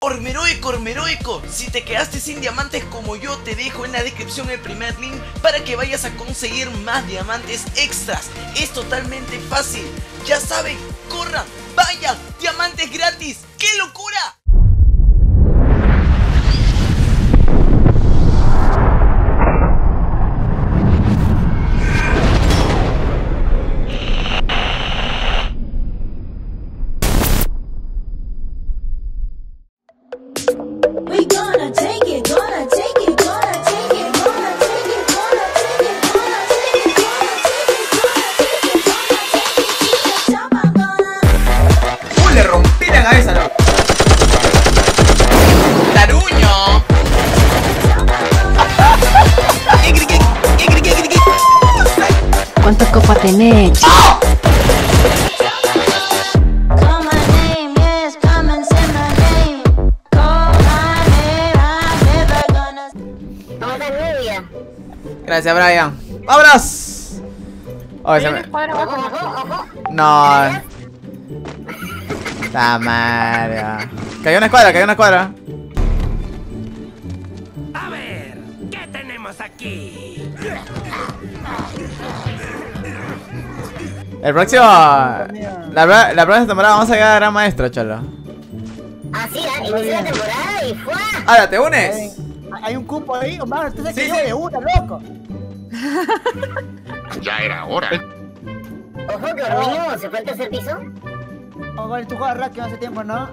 Ormeroico, Ormeroico, si te quedaste sin diamantes como yo, te dejo en la descripción el primer link para que vayas a conseguir más diamantes extras. Es totalmente fácil, ya saben, corran, vayan, diamantes gratis, ¡qué locura! Le rompí la cabeza, ¿no? ¡Taruño! ¿Cuántas copas tenés? ¡Oh! Gracias, Brian. ¡Vámonos! Oh, se me... No. La madre. Cayó una escuadra, cayó una escuadra. A ver, ¿qué tenemos aquí? El próximo... La próxima temporada vamos a llegar a Gran Maestro, cholo. Así, inició la temporada y fue. Ahora, ¿te unes? Hay un cupo ahí, hermano. Tú sabes Sí, que sí. yo de una, loco. Ya era hora. Ojo que Ormeño se fue al tercer piso. Oh, vale, tú juegas Rack hace tiempo, ¿no?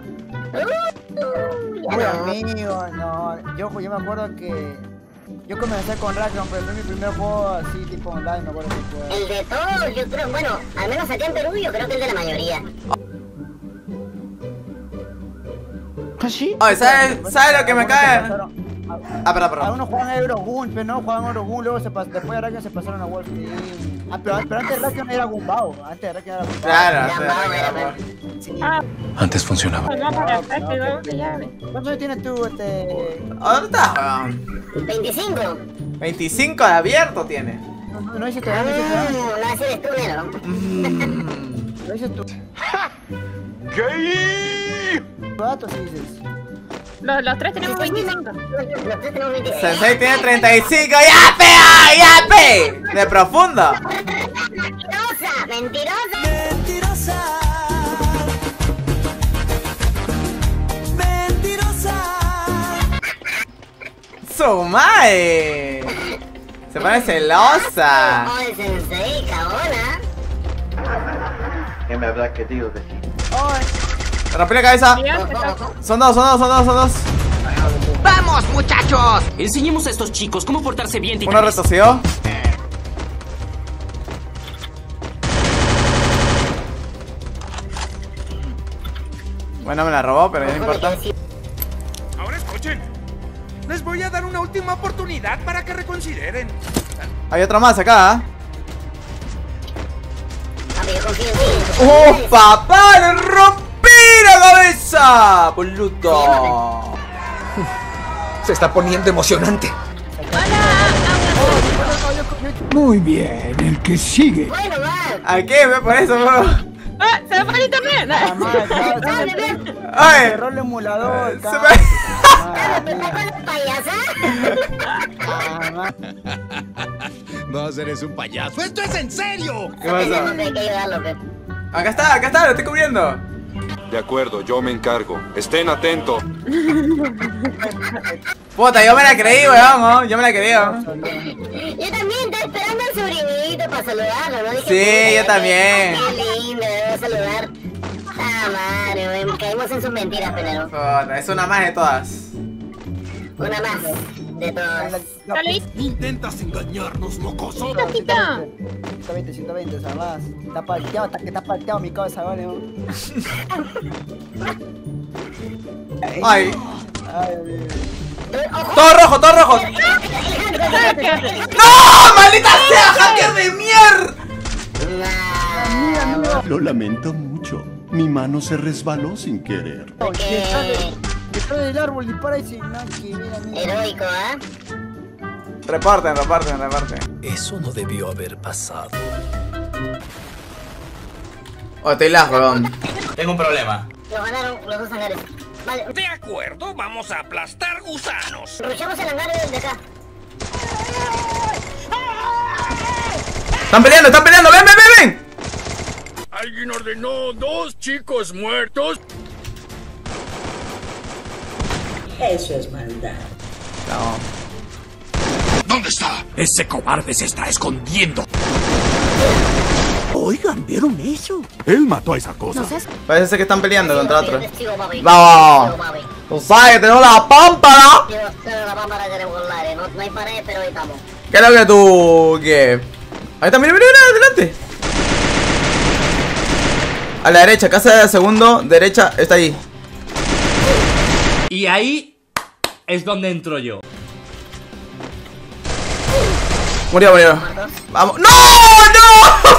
Ya Uy, no. amigo, no. Yo me acuerdo que... Yo comencé con Rackdown, pero fue mi primer juego así, tipo online, me acuerdo que fue. El de todos, yo creo, bueno, al menos acá en Perú, yo creo que el de la mayoría. Oye, ¿sabes lo que me cae? Ah, perdón. Algunos juegan Eurogun, pero no jugaban Eurogun, luego después de Rackdown se pasaron a Wolf Team. Ah, pero antes de Rackdown era Gumbao. Antes de Rackdown era Gumbao. Claro, Ya, sí. va, Antes funcionaba. ¿Cuántos años tienes tú, ¿Dónde estás, weón? 25. 25 de abierto tiene. No dices todavía, no dices todavía. No, ese eres tú, Nero. No dices tú. ¿Qué? Datos sí dices. Los tres tenemos 25. Los tres tenemos 26. Sensei tiene 35. ¡Ya, pe! De profundo. ¡Mentirosa! ¡Mentirosa! Su madre. Se pone celosa. ¡Oh, el sensei, cabona! ¿Qué me habrá querido decir? Le rompí la cabeza. Son dos. ¡Vamos, muchachos! Enseñemos a estos chicos cómo portarse bien, Uno titanes. retorció. Bueno, me la robó, pero ya no importa. Ahora escuchen. Les voy a dar una última oportunidad para que reconsideren. Hay otro más acá. Papi, yo confío en ti. ¡Oh, papá! ¡Le rompí la cabeza! ¡Boludo! Se está poniendo emocionante. Muy bien, el que sigue. Bueno, va. ¿A qué? Por eso, bro. ¡Ah! ¡Se lo poní también! Dale, ve. ¡Ay! Cerró el emulador, Se cabrón. me... ¿Estás con la payasa? Vos eres un payaso. ¡Esto es en serio! ¿Qué pasa? Hay que ayudarlo, ve. Acá está, lo estoy cubriendo. De acuerdo, yo me encargo. Estén atentos. Puta, yo me la creí, weón, ¿no? Yo me la creí. ¿No? Yo también estaba esperando al sobrinito para saludarlo, ¿no? Dije, Sí, yo puta, también. Qué lindo, debo saludar. Ah, madre, güey, caímos en sus mentiras, pero Puta, es una más de todas. una más de todas. Dale, Intentas engañarnos, mocoso. Tita. 120, o sea, más. Está palteado, está palteado mi cabeza, vale. ¿No? Ay. Ay, amigo. Todo rojo. ¡No! ¡Maldita sea, hacker de mierda! Lo lamento mucho. Mi mano se resbaló sin querer. Detrás del árbol dispara y sin nada que ver, amigo. Heroico, ¿ah? Reporten. Eso no debió haber pasado. Oh, estoy lejos, weón. Tengo un problema. Lo ganaron los dos hangares. Vale. De acuerdo, vamos a aplastar gusanos. Rushamos el hangar desde acá. Están peleando, ven, ven, ven, ven. ¿Alguien ordenó 2 chicos muertos? Eso es maldad. No. ¿Dónde está? Ese cobarde se está escondiendo. Oigan, ¿vieron eso? Él mató a esa cosa. Parece que están peleando contra otro. Vamos. Vamos. Tú sabes que tenemos la pámpara. Pero la pámpara queremos volar, no hay pared, pero ahí estamos. ¿Qué es lo que tú qué? Ahí está, mira, adelante. A la derecha, casa de segundo, derecha, está ahí. Y ahí es donde entro yo. Murió. Vamos. ¡No! ¡No!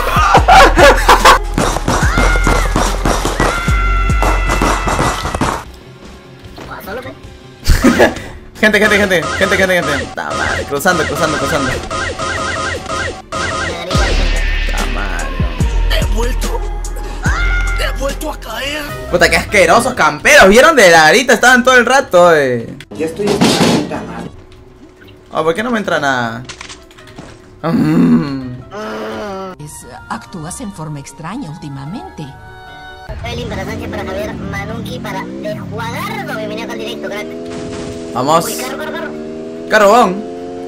Gente. Está madre, cruzando. Está madre. He vuelto a caer. Puta, qué asquerosos camperos. ¿Vieron de la garita? Estaban todo el rato, Ya estoy en puta madre. Oh, ¿por qué no me entra nada? Actúas en forma extraña últimamente. Evelyn para Sánchez, para Javier Manunki, para Desjuagardo. Bienvenido al directo, crack. Vamos. Uy, carro. Carbón.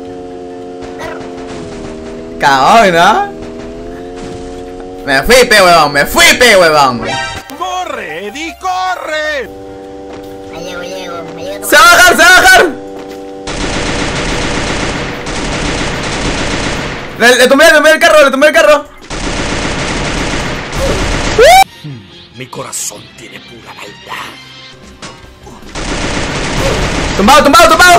Cagón, ¿no? Me fui, huevón. ¡Corre, Eddie, corre! Ahí llego. Me llega ¡Se va a bajar! Le tomé el carro. Mi corazón tiene pura maldad. Tumbado.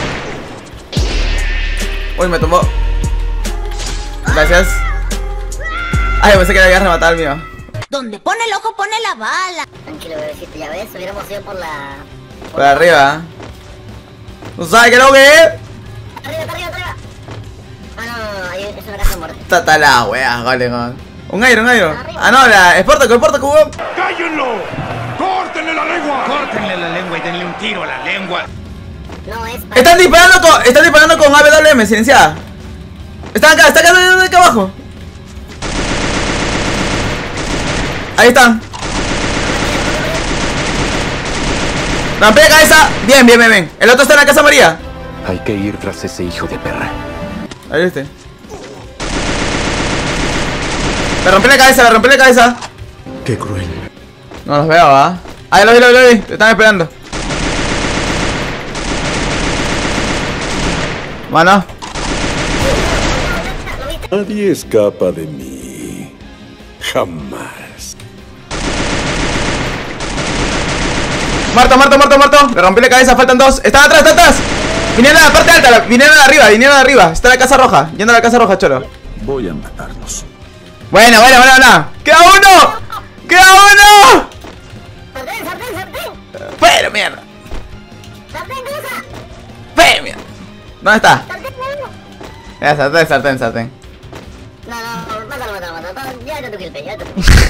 Uy, me tumbó. Gracias. Ay, pensé que le había rematado el mío. Donde pone el ojo, pone la bala. Tranquilo, bebecito, ya ves, hubiéramos ido por la... Por arriba. ¿Tú sabes qué es lo que es? Arriba. No, ahí es una casa muerta. Está la wea, vale. Un aire. Ah, no, la Sportaco, huevón. ¡Cállenlo! ¡Córtenle la lengua! ¡Córtenle la lengua y denle un tiro a la lengua! No, es... Están disparando con AWM, silenciada. Están acá abajo. Ahí están. Rampé de cabeza. Bien. El otro está en la casa María. Hay que ir tras ese hijo de perra. Ahí viste. Le rompí la cabeza. Qué cruel. No los veo, ¿va? Ahí lo vi. Te están esperando. Bueno. Nadie escapa de mí. Jamás. Muerto. Le rompí la cabeza, faltan 2. Están atrás. Vinieron a la parte alta, vinieron arriba. Está en la casa roja, yendo a la casa roja, cholo. Voy a matarlos. Buena. ¡Queda uno! ¡Sartén! Pero mierda. ¡Sartén, cosa! Pero mierda. ¿Dónde está? ¡Sartén! Sartén. No, mátalo. Ya te toqué el pe,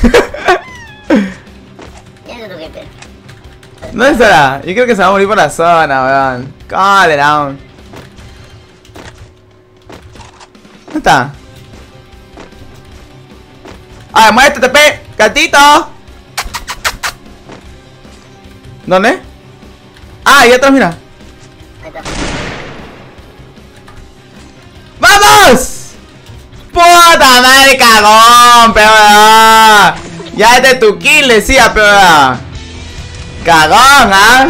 ¿Dónde estará? Yo creo que se va a morir por la zona, weón. Calm down. ¿Dónde está? ¡Ah, muéstrate, TP! ¡Gatito! ¿Dónde? Ah, ahí atrás, mira. ¡Vamos! ¡Puta madre, cagón, peor! Ya es de tu kill, decía, peor. Cagón, ¿ah?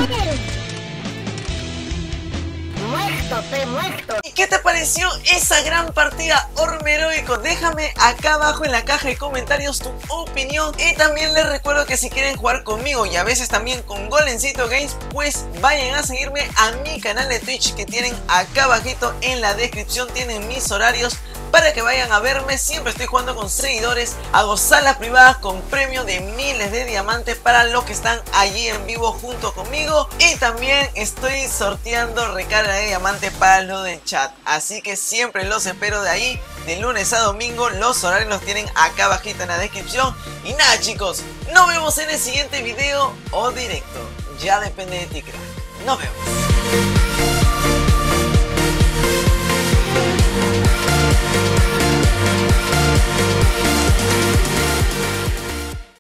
Muerto. ¿Y qué te pareció esa gran partida Ormeroico? Déjame acá abajo en la caja de comentarios tu opinión. Y también les recuerdo que si quieren jugar conmigo y a veces también con Golencito Games, pues vayan a seguirme a mi canal de Twitch que tienen acá abajito en la descripción. Tienen mis horarios para que vayan a verme. Siempre estoy jugando con seguidores, hago salas privadas con premio de miles de diamantes para los que están allí en vivo junto conmigo, y también estoy sorteando recarga de diamantes para los del chat, así que siempre los espero de ahí, de lunes a domingo. Los horarios los tienen acá abajito en la descripción. Y nada, chicos, nos vemos en el siguiente video o directo. ya depende de ti, crack. Nos vemos.